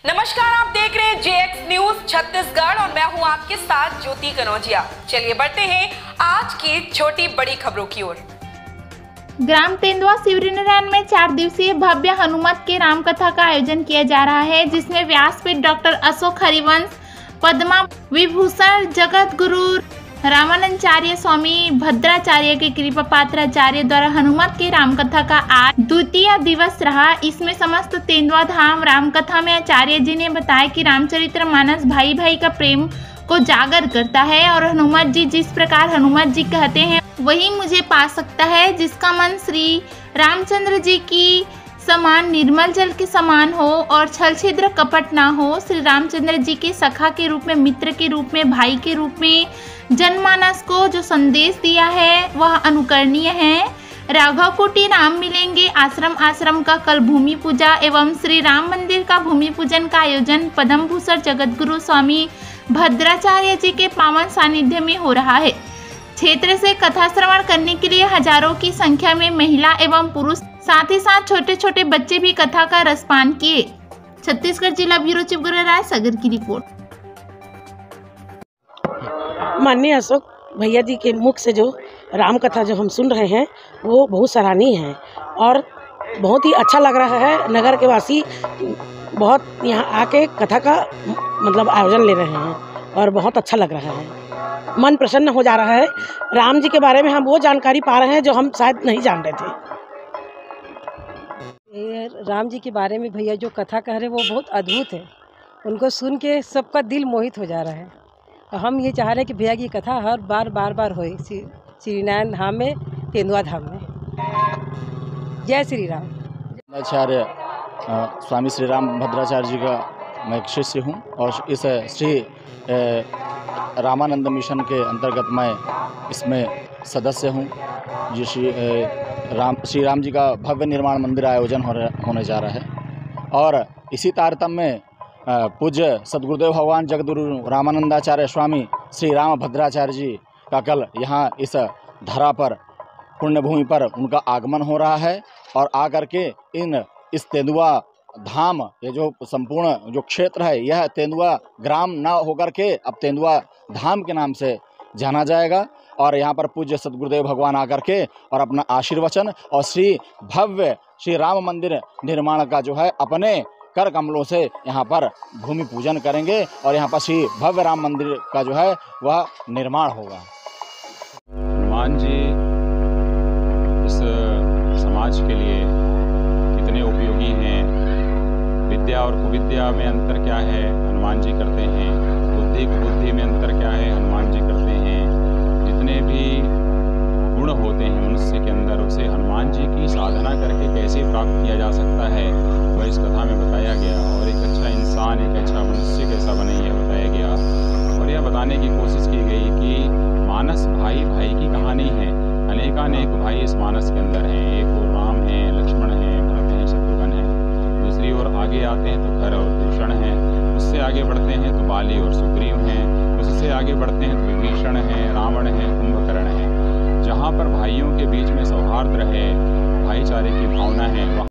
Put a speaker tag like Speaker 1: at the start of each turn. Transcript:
Speaker 1: नमस्कार, आप देख रहे हैं जेएक्स न्यूज छत्तीसगढ़ और मैं हूं आपके साथ ज्योति कनौजिया। चलिए बढ़ते हैं आज की छोटी बड़ी खबरों की ओर।
Speaker 2: ग्राम तेंदुआ शिवरीनारायण में 4 दिवसीय भव्य हनुमत के रामकथा का आयोजन किया जा रहा है, जिसमें व्यासपीठ डॉक्टर अशोक हरिवंश, पद्मा विभूषण जगत गुरु रामानंदाचार्य स्वामी भद्राचार्य के कृपा पात्राचार्य द्वारा हनुमत के रामकथा का आज द्वितीय दिवस रहा। इसमें समस्त तेंदुआ धाम रामकथा में आचार्य जी ने बताया कि रामचरितमानस भाई भाई का प्रेम को जागर करता है और हनुमत जी जिस प्रकार हनुमत जी कहते हैं वही मुझे पा सकता है, जिसका मन श्री रामचंद्र जी की समान निर्मल जल के समान हो और छल छिद्र कपट ना हो। श्री रामचंद्र जी के सखा के रूप में, मित्र के रूप में, भाई के रूप में जनमानस को जो संदेश दिया है वह अनुकरणीय है। राघव कोटि राम मिलेंगे आश्रम आश्रम का कल भूमि पूजा एवं श्री राम मंदिर का भूमि पूजन का आयोजन पद्म भूषण जगत गुरु स्वामी भद्राचार्य जी के पावन सानिध्य में हो रहा है। क्षेत्र से कथा श्रवण करने के लिए हजारों की संख्या में महिला एवं पुरुष, साथ ही साथ छोटे छोटे बच्चे भी कथा का रसपान किए। छत्तीसगढ़ जिला ब्यूरो चीफ गुरु राय सागर की रिपोर्ट।
Speaker 3: माननीय अशोक भैया जी के मुख से जो राम कथा जो हम सुन रहे हैं वो बहुत सराहनीय है और बहुत ही अच्छा लग रहा है। नगर के वासी बहुत यहाँ आके कथा का मतलब आयोजन ले रहे हैं और बहुत अच्छा लग रहा है, मन प्रसन्न हो जा रहा है। राम जी के बारे में हम वो जानकारी पा रहे हैं जो हम शायद नहीं जान रहे थे।
Speaker 4: राम जी के बारे में भैया जो कथा कह रहे हैं वो बहुत अद्भुत है, उनको सुन के सबका दिल मोहित हो जा रहा है। तो हम ये चाह रहे हैं कि भैया की कथा हर बार होए श्रीनारायण धाम में, तेंदुआ धाम में। जय श्री राम।
Speaker 5: आचार्य स्वामी श्री राम भद्राचार्य जी का मैं एक शिष्य हूँ और इस श्री रामानंद मिशन के अंतर्गत मैं इसमें सदस्य हूँ। जो श्री राम जी का भव्य निर्माण मंदिर आयोजन होने जा रहा है और इसी तारतम्य में पूज्य सदगुरुदेव भगवान जगतगुरु रामानंदाचार्य स्वामी श्री राम भद्राचार्य जी का कल यहाँ इस धरा पर पुण्यभूमि पर उनका आगमन हो रहा है और आकर के इस तेंदुआ धाम, ये जो संपूर्ण जो क्षेत्र है यह तेंदुआ ग्राम न होकर के अब तेंदुआ धाम के नाम से जाना जाएगा और यहाँ पर पूज्य सदगुरुदेव भगवान आकर के और अपना आशीर्वचन और श्री भव्य श्री राम मंदिर निर्माण का जो है अपने कर कमलों से यहाँ पर भूमि पूजन करेंगे और यहाँ पर श्री भव्य राम मंदिर का जो है वह निर्माण होगा।
Speaker 6: हनुमान जी इस समाज के लिए कितने उपयोगी हैं, विद्या और कुविद्या में अंतर क्या है हनुमान जी करते हैं, बुद्धि कुबुद्धि में अंतर क्या है हनुमान जी करते हैं। जितने भी गुण होते हैं मनुष्य के अंदर उसे हनुमान जी की साधना करके कैसे प्राप्त किया जा सकता है वह इस कथा में बताया गया और एक अच्छा इंसान, एक अच्छा मनुष्य कैसा बने यह बताया गया और यह बताने की कोशिश की गई कि मानस भाई भाई की कहानी है। अनेकानेक भाई इस मानस के अंदर हैं, एक और राम है, लक्ष्मण है, भरत है, शत्रुघ्न है। दूसरी ओर आगे आते हैं तो खर और दूषण है, उससे आगे बढ़ते हैं तो बाली और सुग्रीव हैं, उससे आगे बढ़ते हैं तो विभीषण है, रावण है, कुंभकर्ण है। जहाँ पर भाइयों के बीच में सौहार्द रहे, भाईचारे की भावना है